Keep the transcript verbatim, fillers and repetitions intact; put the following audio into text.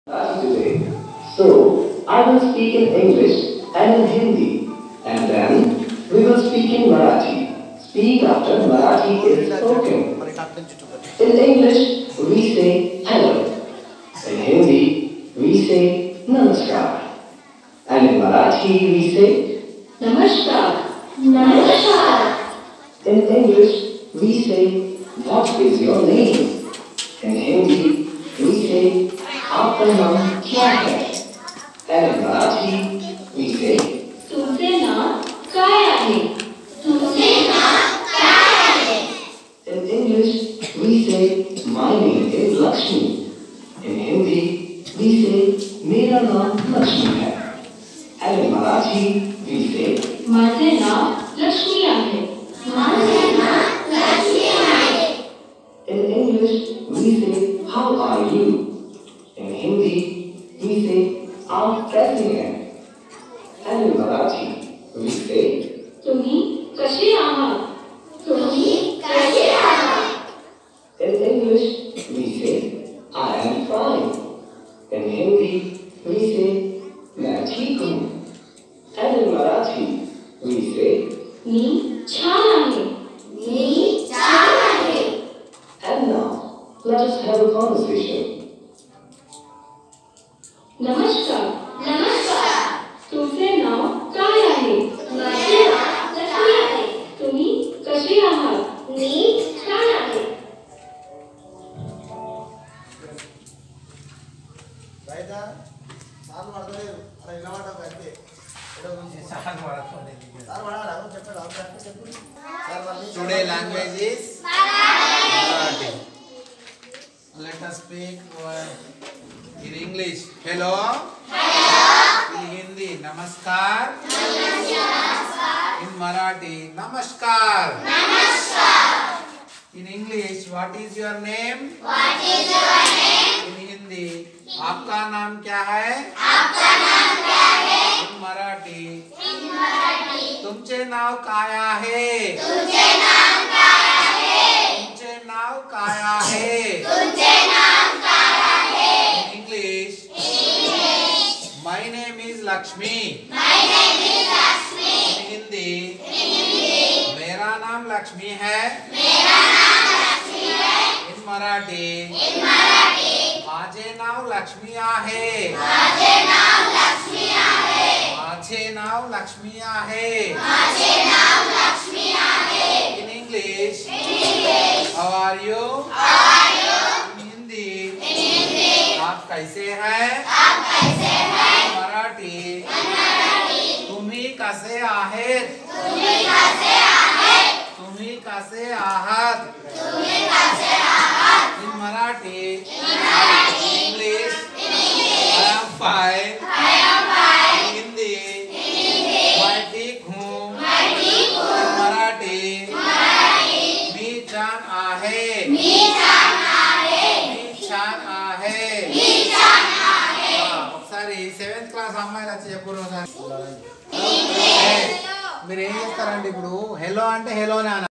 Today. So, I will speak in English and in Hindi, and then we will speak in Marathi. Speak after Marathi is spoken. In English, we say hello. In Hindi, we say namaskar. And in Marathi, we say namaskar. Namaskar. In English, we say, what is your name? In Hindi, we say, आपका नाम क्या है? And in Marathi, we say, तुमचे नाम काय आहे? तुमचे नाम काय आहे? In English, we say, my name is Lakshmi. In Hindi, we say, मेरा नाम लक्ष्मी है. And in Marathi, we say, माझे नाम लक्ष्मी आहे. माझे नाम लक्ष्मी आहे. In English, we say, how are you? In Hindi, we say, आप कैसे हैं? And in Marathi, we say, तुम्ही कसे आहात? तुम्ही कसे आहात? In English, we say, I am fine. In Hindi, we say, मैं ठीक हूँ. And in Marathi, we say, मी छान आहे. मी छान आहे. And now, let us have a conversation. नमस्कार. नमस्कार. तुमचे नाव काय आहे? माझे नाव लक्ष्मी आहे. तुम्ही कसे आहात? मी छान आहे. राइटा साल वाडदले अरे ఇలా వాడ పెట్టి ఏదో గురించి సాల్ వాడతోనే సాల్ వాడారు చెప్పండి ఆల్రెడీ చెప్పండి సార్ వాళ్ళు today language is Marathi. Let us speak in English. Hello. Hello. In Hindi, namaskar. Namaskar. In Marathi, namaskar. Namaskar. In English, what is your name? What is your name? In Hindi, आपका नाम क्या है? आपका नाम क्या है? In Marathi. In Marathi. तुमचे नाव काय आहे? तुमचे नाम काय आहे? तुमचे नाव काय आहे? तुमचे नाम काय आहे? In English. My name is Lakshmi. My name is Lakshmi. In Hindi. In Hindi. मेरा नाम लक्ष्मी है. मेरा नाम लक्ष्मी है. In Marathi. In Marathi. माझे नाव लक्ष्मी आहे. माझे नाव लक्ष्मी आहे. माझे नाव लक्ष्मी आहे. माझे नाव लक्ष्मी आहे. In English. In English. How are you? How are you? In Hindi. In Hindi. आप कैसे हैं? आप कैसे हैं? मराठी. मराठी. तुम्ही कसे आहेत? तुम्ही कसे आहेत? तुम्ही कसे आहात? तुम्ही कसे आहात? In Marathi. In Marathi. English. In English. I am fine. I am fine. In Hindi. In Hindi. मैं ठीक हूँ. मैं ठीक हूँ. In Marathi. Marathi. मी छान आहे. मी छान आहे. मी छान आहे. मी छान आहे. ఒకసారి సెవెంత్ క్లాస్ అమ్మాయిలు వచ్చి చెప్పు ఒకసారి. మీరు ఏం చేస్తారంటే ఇప్పుడు హెలో అంటే హెలోనే